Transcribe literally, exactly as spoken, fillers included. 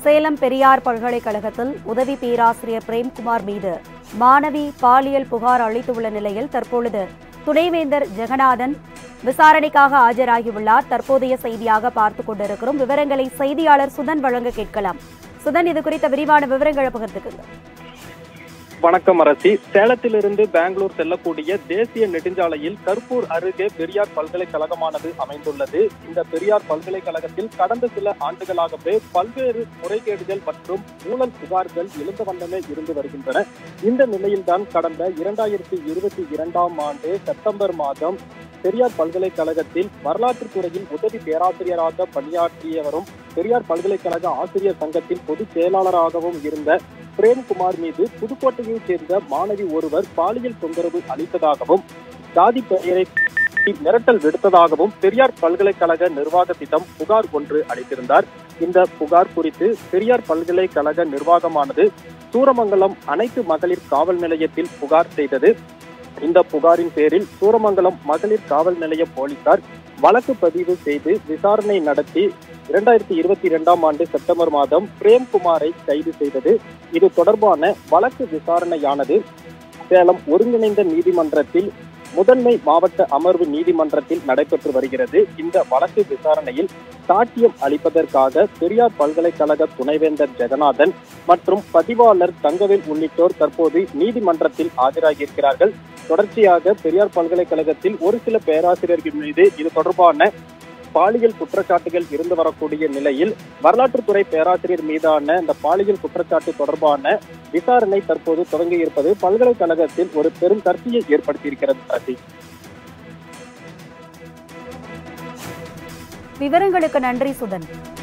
சேலம் பெரியார் பல்கலைக்கழகத்தில் உதவி பேராசிரியர் பிரேம்குமார் மீது மாணவி பாலியல் புகார் அளித்துள்ள நிலையில் தற்பொழுது துணைவேந்தர் ஜெகநாதன் விசாரணைக்காக ஆஜராகியுள்ளார். தற்போதைய செய்தியாக பார்த்துக் கொண்டிருக்கிறோம். விவரங்களை செய்தியாளர் சுதன் வழங்க கேட்கலாம். சுதன், இது குறித்த விரிவான விவரங்களை பகிர்ந்துக்குங்க. வணக்கம் அரசி. சேலத்திலிருந்து பெங்களூர் செல்லக்கூடிய தேசிய நெடுஞ்சாலையில் கர்பூர் அருகே பெரியார் பல்கலைக்கழகமானது அமைந்துள்ளது. இந்த பெரியார் பல்கலைக்கழகத்தில் கடந்த சில ஆண்டுகளாகவே பல்வேறு முறைகேடுகள் மற்றும் ஊழல் புகார்கள் எழுந்த வண்ணமே இருந்து வருகின்றன. இந்த நிலையில்தான் கடந்த இரண்டாயிரத்தி இருபத்தி இரண்டாம் ஆண்டு செப்டம்பர் மாதம் பெரியார் பல்கலைக்கழகத்தில் வரலாற்று துறையில் உதவி பேராசிரியராக பணியாற்றியவரும் பெரியார் பல்கலைக்கழக ஆசிரியர் சங்கத்தின் பொதுச் செயலாளராகவும் இருந்த பிரேம்குமார் மீது புதுக்கோட்டையைச் சேர்ந்த மாணவி ஒருவர் பாலியல் தொந்தரவு அளித்ததாகவும் ஜாதி பெயரை மிரட்டல் விடுத்ததாகவும் பெரியார் பல்கலைக்கழக நிர்வாகத்திடம் புகார் ஒன்று அளித்திருந்தார். இந்த புகார் குறித்து பெரியார் பல்கலைக்கழக நிர்வாகமானது சூரமங்கலம் அனைத்து மகளிர் காவல் நிலையத்தில் புகார் செய்தது. இந்த புகாரின் பேரில் சூரமங்கலம் மகளிர் காவல் நிலைய போலீசார் வழக்கு பதிவு செய்து விசாரணை நடத்தி இரண்டாயிரத்தி இருபத்தி இரண்டாம் ஆண்டு செப்டம்பர் மாதம் பிரேம்குமாரை கைது செய்தது. இது தொடர்பான வழக்கு விசாரணையானது சேலம் ஒருங்கிணைந்த நீதிமன்றத்தில் முதன்மை மாவட்ட அமர்வு நீதிமன்றத்தில் நடைபெற்று வருகிறது. இந்த வழக்கு விசாரணையில் சாட்சியம் அளிப்பதற்காக பெரியார் பல்கலைக்கழக துணைவேந்தர் ஜெகநாதன் மற்றும் பதிவாளர் தங்கவேல் உள்ளிட்டோர் தற்போது நீதிமன்றத்தில் ஆஜராகியிருக்கிறார்கள். தொடர்ச்சியாக பெரியார் பல்கலைக்கழகத்தில் ஒரு சில பேராசிரியர்கள் மீது இது தொடர்பான பாலியல் குற்றச்சாட்டுகள் இருந்து வரக்கூடிய நிலையில் வரலாற்றுத்துறை பேராசிரியர் மீதான இந்த பாலியல் குற்றச்சாட்டு தொடர்பான விசாரணை தற்போது தொடங்கி இருப்பது பல்கலைக்கழகத்தில் ஒரு பெரும் சர்ச்சையை ஏற்படுத்தியிருக்கிறது. விவரங்களுக்கு நன்றி சுதன்.